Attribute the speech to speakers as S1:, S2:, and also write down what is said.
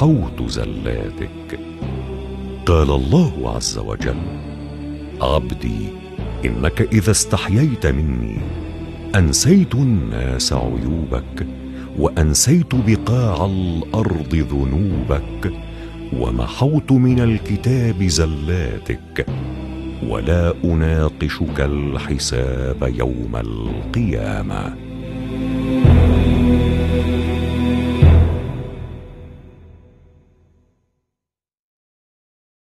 S1: ومحوت زلاتك. قال الله عز وجل: عبدي إنك إذا استحييت مني أنسيت الناس عيوبك، وأنسيت بقاع الأرض ذنوبك، ومحوت من الكتاب زلاتك، ولا أناقشك الحساب يوم القيامة.